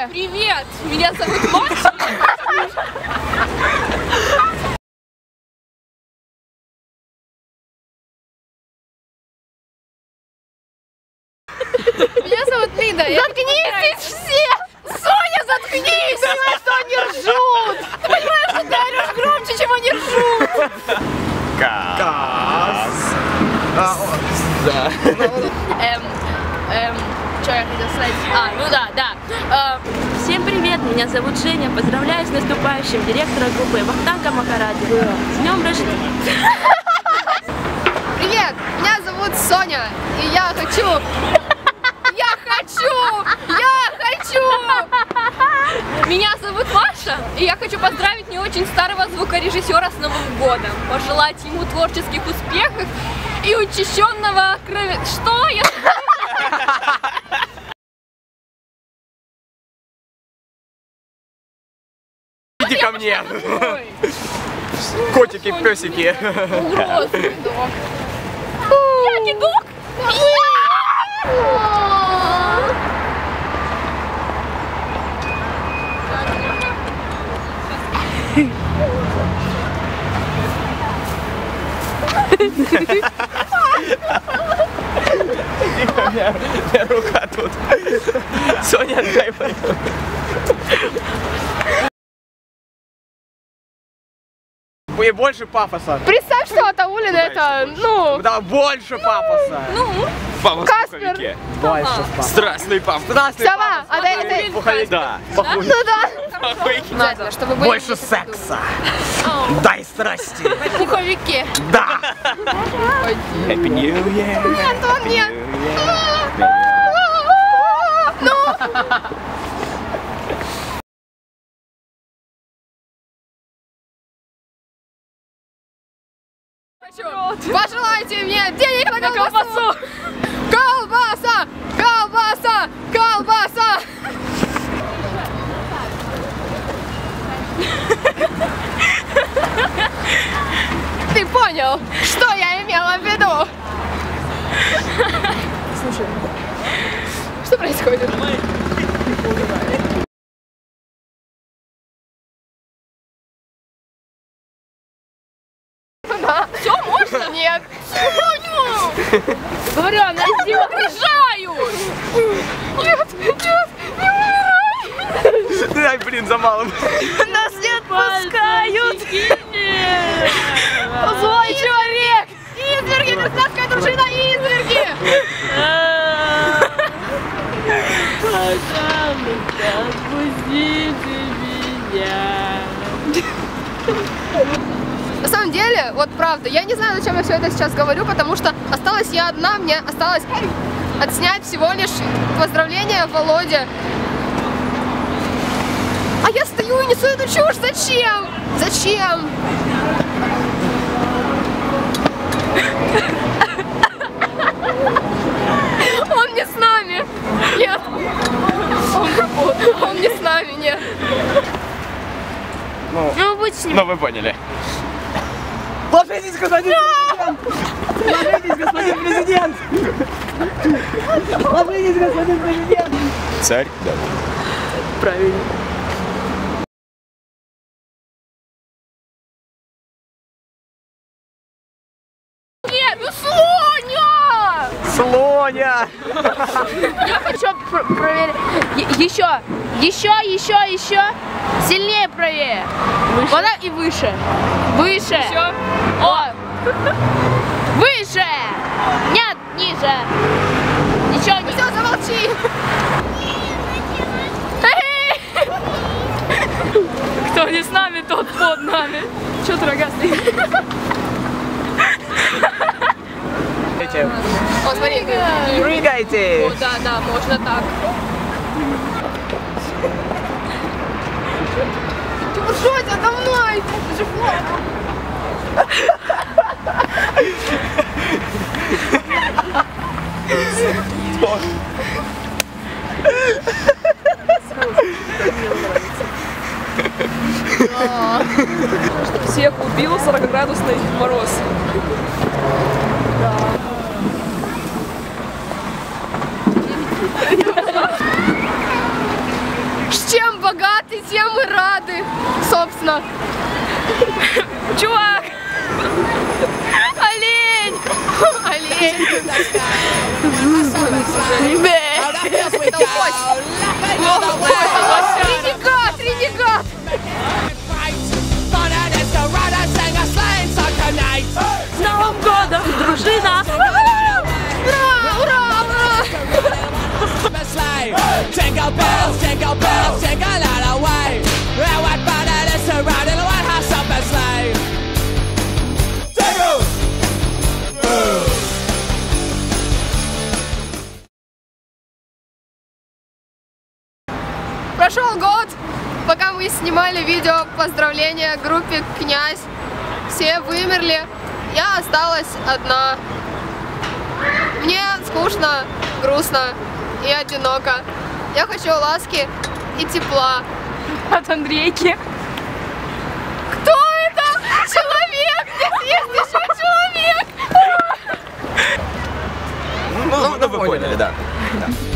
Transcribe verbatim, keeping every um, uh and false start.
Скажите. Привет, меня зовут Маша. Меня зовут Лида. Заткнитесь все! Соня, заткнись! Ты понимаешь, что они ржут! Ты понимаешь, что ты орешь громче, чем они ржут! Кас. Да. Эм, эм, что я хотела сказать? А, ну да, да. Эм, всем привет, меня зовут Женя. Поздравляю с наступающим директора группы Вахтанга Макаради. С днем рождения! Привет, меня зовут Соня, и я хочу... Я хочу! Я хочу! Меня зовут Маша, и я хочу поздравить не очень старого звукорежиссера с Новым годом. Пожелать ему творческих успехов и учащенного крови... Что? Я... Иди ко мне. Котики, песики. Угрозный док. Я кидок? У меня рука тут. Соня, отдай мою. И больше пафоса. Представь, что от Аулина это, ну... Да, больше пафоса. Ну? Пафос Каспер. в пуховике. Больше пафоса. Страстный пафос. Страстный Сова, пафос. а дай это... Пуховик. Да. Пахуй. Ну да. Пахуйки. Надо, чтобы были... Больше секса. Дай страсти. Пуховики. Да. Happy New Year. Антон, нет. Ну! Пожелайте мне денег на колбасу! Колбаса! Колбаса! Колбаса! Ты понял, что я имела в виду? Слушай, что происходит? Все, можно? Нет. Говорю, она сделала. Угрожаю! Нет, нет, не умирай! Дай, блин, за малым. Нас не отпускают! Злой человек! Изверги! Крестьянская дружина изверги! Пожалуйста, отпустите меня. На самом деле, вот правда, я не знаю, зачем я все это сейчас говорю, потому что осталась я одна, мне осталось отснять всего лишь поздравления Володе. А я стою и несу эту чушь, зачем? Зачем? Он не с нами. Нет. Он, он не с нами, нет. Ну, Ну, будь с ним. ну вы поняли. Ложитесь, господин президент! Ложитесь, господин президент! Ложитесь, господин президент! Царь, да. Правильно. Нет, ну Слоня! Слоня! Я хочу пр- проверить. Е- Еще, еще, еще, еще. Сильнее правее. Выше. Вот так и выше. Выше. Еще. О. Выше. Нет, ниже. Еще ниже. Все, замолчи. Кто не с нами, тот под нами. Че ты рогастый? О, смотри. Прыгайте! О, да, да, можно так. Ты что это давно? Это же флаг. Всех убил сорокаградусный мороз. богаты, тем мы рады. Собственно. Чувак! Олень! Олень. Ренегат, ренегат. С Новым годом, дружина! Ура, ура, ура. Jingle bells, jingle bells, jingle all the way. What fun it is to ride in a one-horse open sleigh. Jingle! Прошел год, пока мы снимали видео поздравления группе «Князь». Все вымерли, я осталась одна. Мне скучно, грустно и одиноко. Я хочу ласки и тепла. От Андрейки. Кто это? Человек! Здесь есть еще человек! Ну, ну, вы поняли, да. Да.